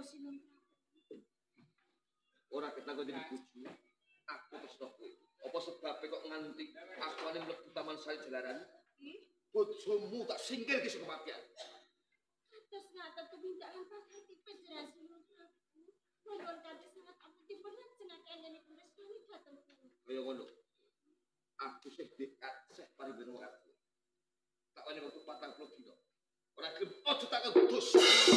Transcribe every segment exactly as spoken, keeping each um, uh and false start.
Sinuwun. Ora ketakon jadi bojo. Aku tresno kowe. Apa sebabe kok nganti aku ane mlebu taman sari jalaran? Nggih. Bojomu tak singkir ki saka kematian. Terus ngaten tumindak lampah hati panjenengan Sinuwun Prabu. Nuwun kados sangat aku dipun lajengaken anggenipun restuni dhateng kula. Kaya ngono. Aku sing dekat sek paribene waktu. Tak wani wektu patang puluh dina. Ora gelem aja tak kedus.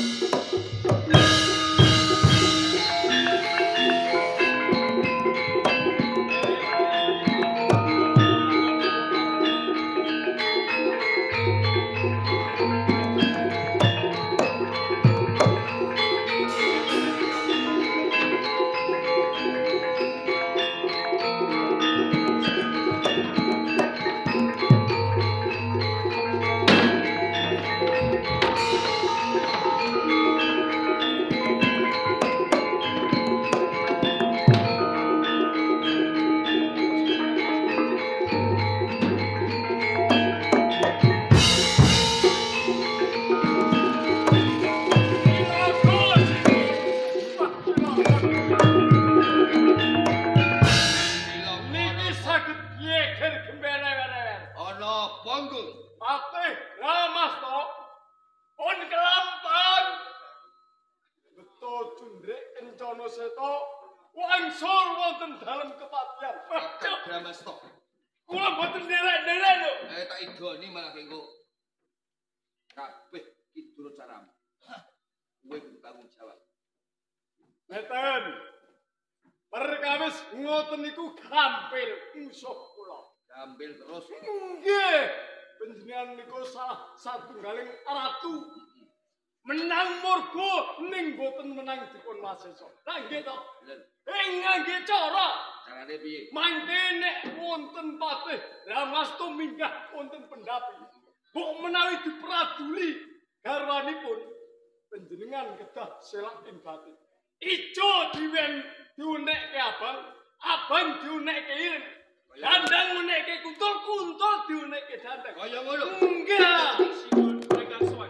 Gampil terus. Nggih. Panjenengan niku salah satunggaling ratu. Menang murgo ning boten menang dipun wasesa. Lah nggih to. Eh ngangge cara. Carane piye? Mangke nek wonten patih Ramastu minggah wonten pendapi. Mbok menawi dipraduli garwanipun panjenengan kedah selak ing batin. Ijo diwen diunekke abang, abang diunekke ireng. Dandang menekke kuntul, kuntul diunekke dandang. Kaya ngono. Enggak. Sinuwun rekan sowan.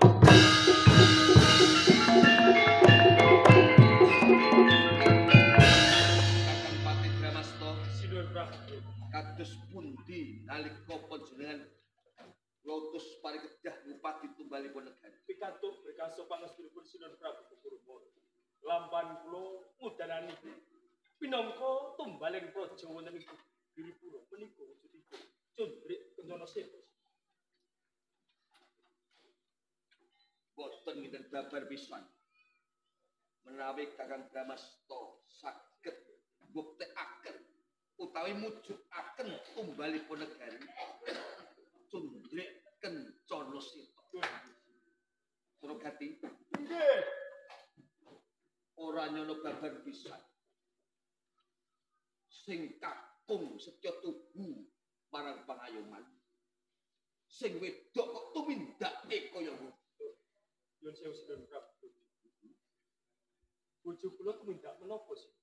Kakang Pati Dramasto, Sinuwun Prabu. kados pundi nalika panjenengan lotus parikedah ngupati tumbalipun negari. Pikantuk berkaso pangestunipun Sinuwun Prabu Purwono. Lampan kula mudanani pinangka tumbaling praja wonten ing Giripura menika wujudipun Cundrik Kencana Sewu. Boten ngiten babar pisan. Menawi Kakang Dramasto saged mbuktekaken utawi mujudaken tumbalipun negari Cundrik Kencana Sewu. Surogati. Nggih. Ora nyono babar pisan. Sing kakung setya tubuh marang pangayoman. Sing wedok kok tumindake kaya ngono. Yun sewu Sinuwun Prabu. Bojo kula tumindak menapa sih?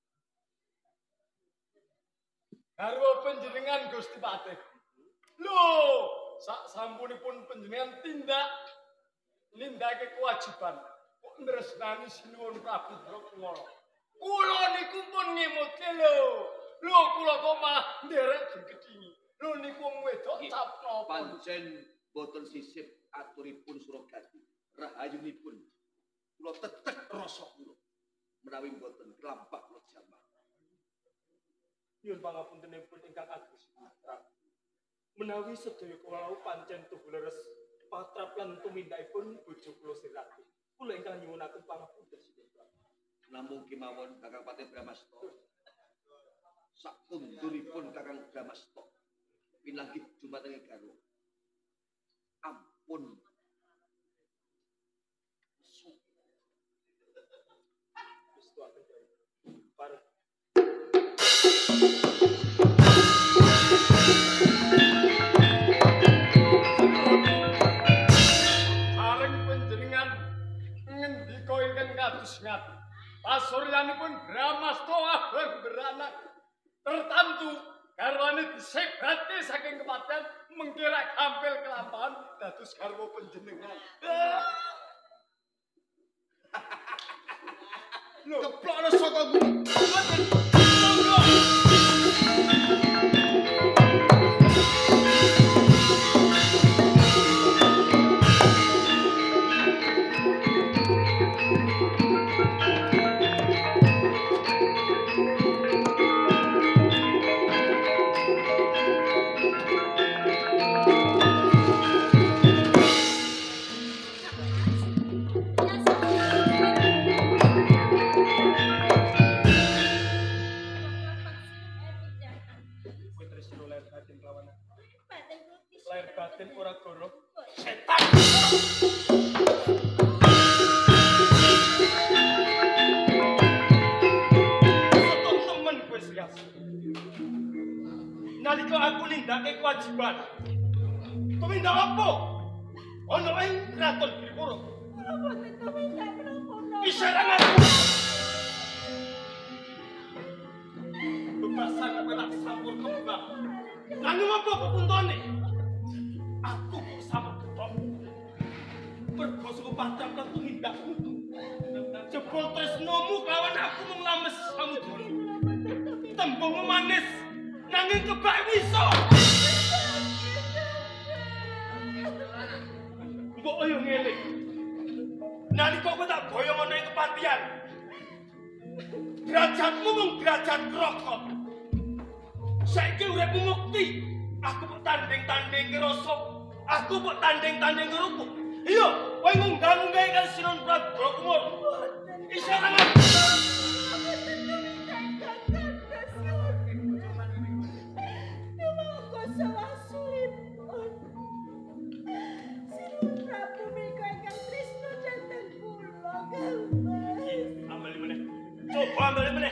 Garwa panjenengan Gusti Patih. Lho, sak sampunipun panjenengan tindak nindakake kewajiban kok nresnani Sinuwun Prabu Drokngala. Kula niku pun ngemutke lho. Lho kula kok malah nderek jengkedhingi. Lho niku wong wedok cap napa? Pancen boten sisip aturipun Suragati. Rahayunipun kula tetek rasa kula menawi boten kelampah kula jamak. Nyuwun pangapuntenipun ingkang agung Prabu. Menawi sedaya kula pancen tuhu leres patrap lan tumindakipun bojo kula Sirati. Kula ingkang nyuwunaken pangapunten Sinuwun Prabu. Namung kemawon Kakang Patih Dramasto. Sakunduripun Kakang Dramasto pinanggih dumateng garwa. Ampun. Pistuaken Kyai. Pareng. Sareng panjenengan ngendika ingkang kados ngati. Pasuryanipun Dramasto abang beranak tertentu garwane disebate saking kematian mengkira gampil kelampahan dados garwa panjenengan. Keplokno saka bumi. Lahir batin ora goro. Setan. Soto temen kowe sias. Nalika aku nindakake kewajiban. Tumindak apa? Ono ing kraton Giripura. Kula boten tumindak menapa-napa. Isyarat aku. Bebasan kowe tak sampur kembang. Nanging apa pepuntone? Aku kok sama ketok. Mergo saka patrap lan tumindakmu. Jebul tresnomu kelawan aku mung lames samudra. Tembungmu manis nanging kebak wiso. Mbok ayo ngeling. Nalika kowe tak boyong ana ing kepatian. Derajatmu mung derajat krokot. Saiki uripmu mukti. Aku kok tanding-tanding ke rasa. Aku kok tanding-tanding ke rumput. Iya, kowe ngunggah-unggahi kali Sinon Prabu Balakumara. Isyarat. Ambil meneh. Coba ambil meneh.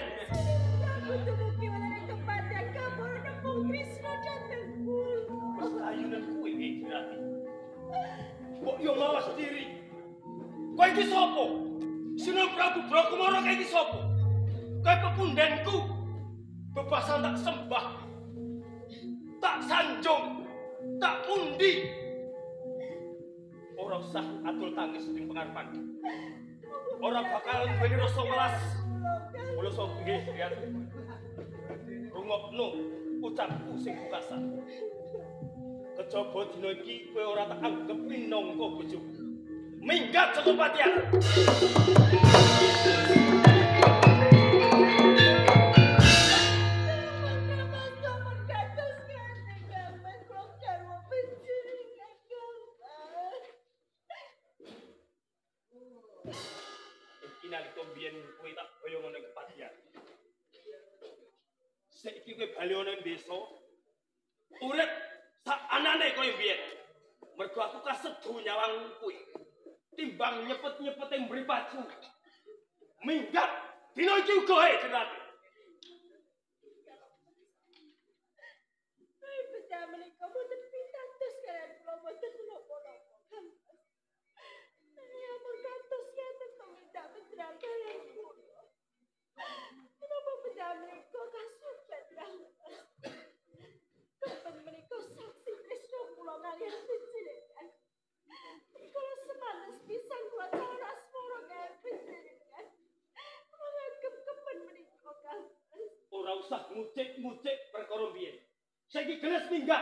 Ayunan kowe iki Rati. Kok yo mawas diri. Kowe iki sapa? Sinon Prabu Balakumara kowe iki sapa? Kowe pepundenku. Bebasan tak sembah. Tak sanjung. Tak pundi. Ora usah atul tangis ning pengarepan. Ora bakal duweni rasa welas. Mula sok nggih, Rati. Rungokno ucapku sing pungkasan. Kejaba dina iki kowe ora tak anggep minangka bojoku. Minggat saka patian. Iki nalika mbiyen kowe tak boyong ana kepatian. Saiki kowe bali ana ing desa. Urip sak anane kowe mbiyen. Mergo aku kasedo nyawang kowe. Timbang nyepet-nyepet ing mripatku. Minggat dina iki uga ae jenate. Kowe beda menika boten pitados kalian kula boten menapa-napa. Saya berkantos ya tentang tidak berjalan kalian kula. Kenapa beda menika kasubat banget. Kapan menika saksi Krisna kula kalian panjenengan. Kula semanes pisan kula calon asmara kalian panjenengan. Menganggep kapan menika kan. Ora usah ngucik-ngucik perkara biyen. Saiki geles minggat.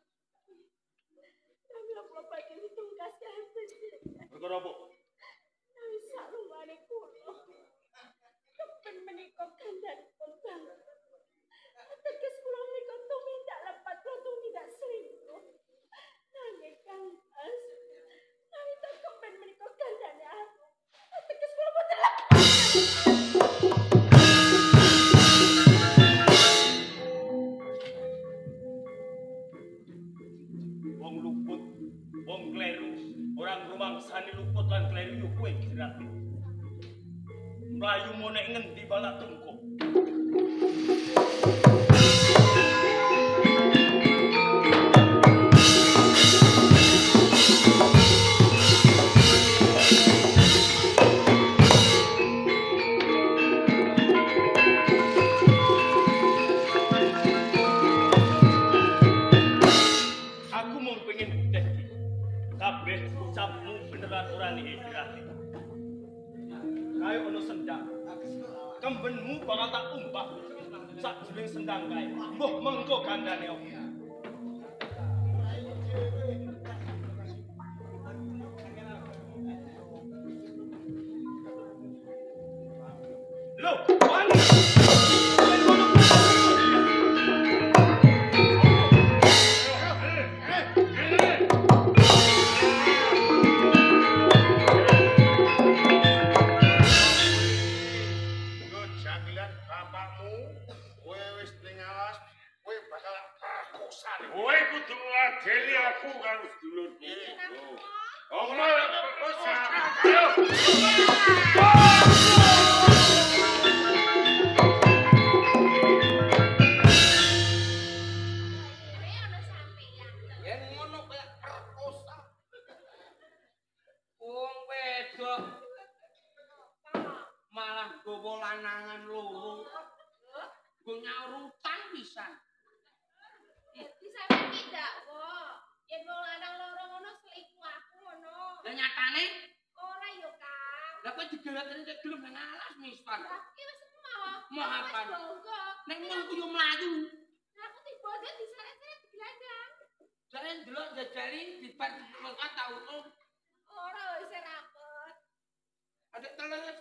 Kula kula pagi ditungkas kalian panjenengan. Perkara apa? Tapi saklumane kula. Kapan menika kandhanipun banget. Teges kula menika tumindak lepat kula tumindak selingkuh. Nanging Kang Mas, nalika kapan menika kandhane aku. Teges kula boten lepas. Wong luput, wong kleru, orang rumangsani luput lan kleru yo kowe Rati. Mlayu monek ngendi balak tungkuk. Aku mau pengen bukti. Kabeh ucapmu beneran ora nih Rati. Kayak ono sendang. kembenmu bakal tak umpah sakjroning sendang kae. Mbah mengko gandane opo. Loh, wani. Kowe kudu ngladeni aku karo sedulurku. Oma ayo. Yen ngono kaya perkosa. Wong wedok malah gowo lanangan loro. Go nyaur utang pisan. Dadi sampe tidak kok. Yen wong lanang loro ngono selingkuh aku ngono. Lah nyatane Ora yo, Kang. lah kowe digeleteni cek gelem nang alas mispan. Lah iki wis mau. Mau apa? Bonggo. Nek ngono ku yo mlayu. Lah aku tiba-tiba diseret-seret digelandang. Jare ndelok jajari dipan kulkas tau tuh. Ora wis rapet. Adek teles.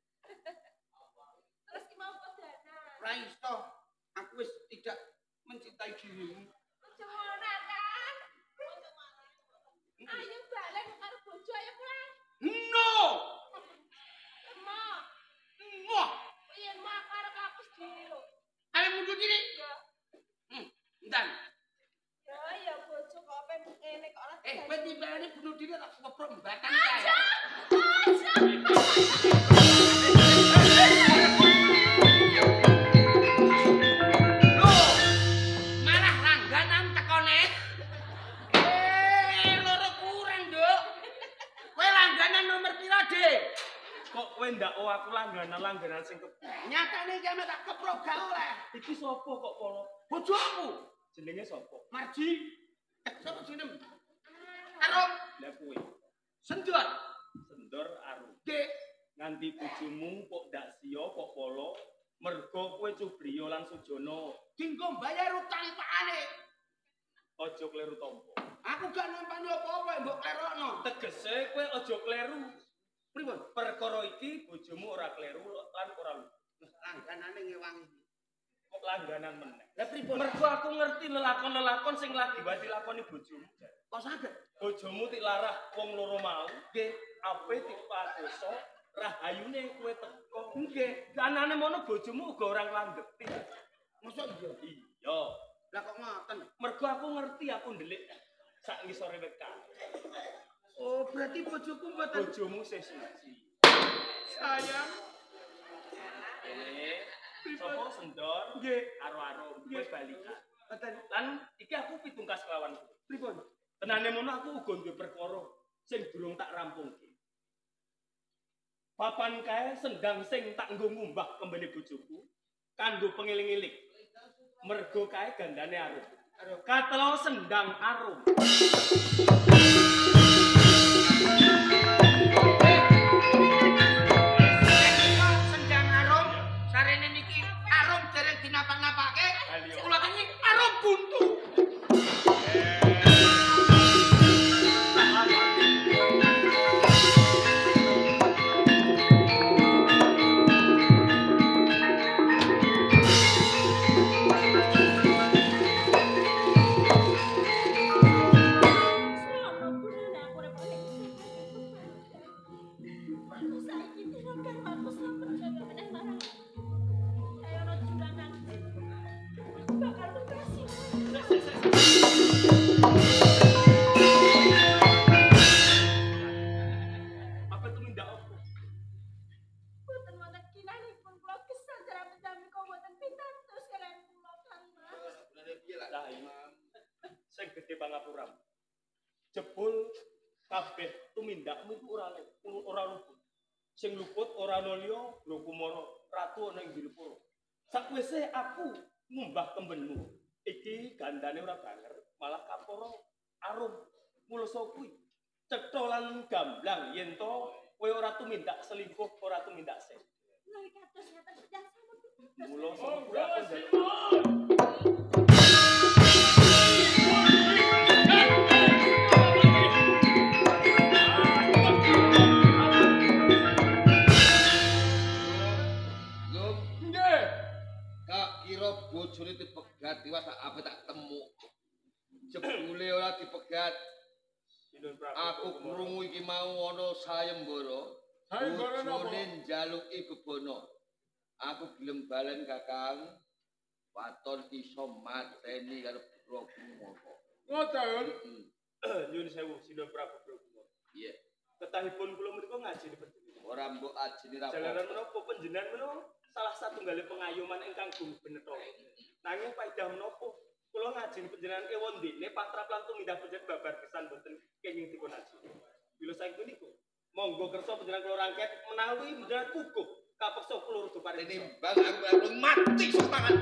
Terus ki mau kodana. Ra iso. Aku wis tidak mencintai dirimu. Aja ngono, Kang. Ayo balen karo bojo ayo pulang. No! Emo. Wah, Yen mau karo kapus dhewe lho. ayo mundur diri. Hmm, entar. Ya ya bojo kok apa ngene kok ora. Eh, kowe timbane bunuh diri tak keprok mbatan Aja. kae. Aja. Loh, malah langganan tekone. Eh, loro kurang, Nduk. Kowe langganan nomor pira, Dik? Kok kowe ndak oh aku langganan-langganan sing kepu. Nyatane iki ame tak keprok gak oleh. Iki sapa kok polo? Bojoku. Jenenge sapa? Marji. Eh, sapa jeneng? Arum. Lah kowe. Sendor. Sendor arum. Dik. Nganti bojomu kok ndak sia kok polo. Mergo kowe Cubriyo lan Sujono. Dinggo bayar utang pakane. Aja kleru tampa. Aku gak nampani apa-apa mbok klerokno. Tegese kowe aja kleru. Pripun? Perkara iki bojomu ora kleru lan ora lupa. Langganane ngewangi. Kok langganan meneh. Lah pripun? Mergo aku ngerti lelakon-lelakon sing lagi wae dilakoni bojomu. Kok saged? Bojomu tik larah wong loro mau, nggih, ape tik pakoso, rahayune kowe teko. Nggih. Anane mono bojomu uga ora nglanggeti. Mosok iya? Iya. Lah kok ngoten? Mergo aku ngerti aku ndelik sak ngisore wekan. Oh, berarti bojoku mboten Bojomu sih suci. sayang. Eh, sapa sendor? Nggih. Karo arum kowe balikan. Mboten. Lan iki aku pitungkas kelawan kowe. Pripun? Tenane mono aku uga duwe perkara sing durung tak rampungke. Papan kae sendang sing tak nggo ngumbah kembali bojoku kanggo pengiling-iling. Mergo kae gandane arum. Katelo sendang arum. Sendang arum, sarene niki arum dereng dinapak-napake. Kula ini arum buntu. Selama bulan aku repot aku saiki tidak karo aku sampe jaga meneh marang. Ayo ora juragan. Aku bakal bekasi. Apa tumindak opo? Boten wonten kinanipun kula kesal cara pendami kok boten pitantos kalian kula Kang Mas. Sebenarnya piye lah? Lah iya. Sing gedhe pangapura. Jebul kabeh tumindakmu ku ora ora luput. Sing luput ora ana liya Brokumara ratu ana ing Giripura. Sakwise aku ngumbah kembenmu. Iki gandane ora banger, malah kapara arum. Mulsa kuwi cetha lan gamblang yen to kowe ora tumindak selingkuh, ora tumindak seks. menawi kados ngaten sedang sampun pitados. Mula Monggo sampun Sinuwun. Lung, nggih. tak kira bojone dipegat iwas apa tak temu. Jebule ora dipegat. Sinun Prabu. Aku krungu iki mau ana sayembara. Sayembara napa? Bojone njaluki bebono. Aku gelem balen Kakang. Waton iso mateni karo Prabu Mara. Ngoten. Hmm. Nyuwun sewu Sinun Prabu Prabu. Iya. Ketahipun kula menika ngaji panjenengan. Ora mbok ajeni ra Jalaran apa. menapa panjenengan menika salah satunggaling pengayoman ingkang gungguh beneta. Nanging paedah menapa kula ngajeni panjenengan kewon dene patrap lan tumindak panjenengan babar kesan boten kenging dipun aji. Bila saking niku monggo kersa panjenengan kula rangket menawi panjenengan kukuh kapeksa kula rada paring. Tinimbang aku aku mati sok tangan.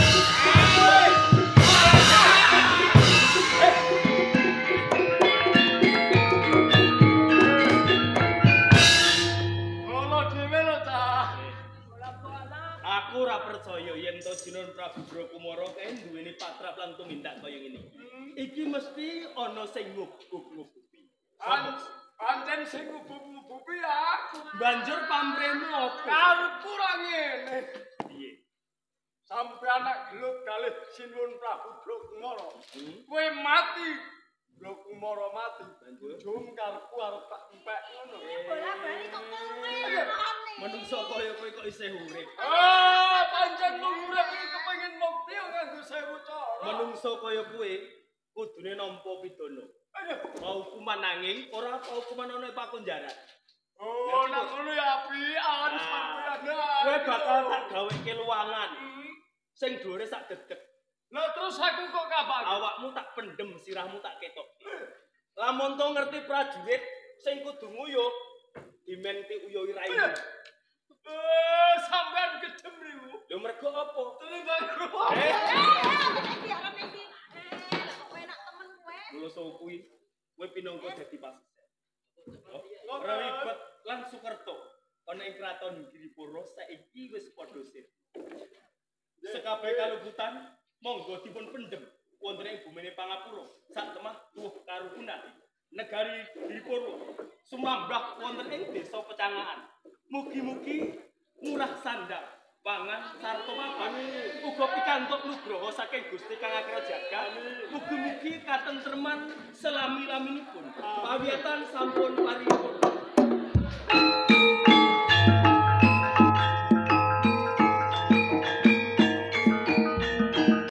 Kula dhewe lho ta. Aku ora percaya yen to Jinun Prabu Brakumara kae duweni patrap lan tumindak kaya ngene. Iki mesti ana sing ngubuk-ngubupi. Pancen sing ngubuk-ngubupi aku. Banjur pamrihmu apa? Karepku ora ngene. Piye? Sampe anak gelut kalih Sinun Prabu Brakumara. Kowe mati. Brakumara mati. Jum karepku arep tak empek ngono. Bola-bali kok kowe. Menungso kaya kowe kok isih urip. Ah, pancen mung urip iki kepengin mukti nganggo sewu cara. Menungso kaya kowe kudune nampa pidana. Mau hukuman nanging ora hukuman ana ing pakunjaran. Oh, nek ngono ya apian sampeyan. Kowe bakal tak gaweke luwangan. Sing dhuwure sak dedek. Lah terus aku kok kapan? Awakmu tak pendem, sirahmu tak ketokke. Lamun to ngerti prajurit sing kudu nguyuh dimenti uyuhi raimu. Eh, sampean gedhem riwu. Lho mergo apa? Tenimbang ruwet. Eh, iki arep iki. Eh, kok enak temen kowe. luluso kuwi kowe pinangka dadi pasisir. Ora ribet lan Sukerto ana ing kraton Giripura saiki wis padha sir. Sekabeh kalubutan monggo dipun pendhem wonten ing bumine Pangapura sak temah tuwuh karukunan. Negari Giripura sumrambah wonten ing desa Pecangaan. Mugi-mugi murah sandang pangan sarta mapan uga pikantuk nugraha saking Gusti Kang Agra Jagat. Mugi-mugi katentreman selami-laminipun. Pawiyatan sampun paripurna.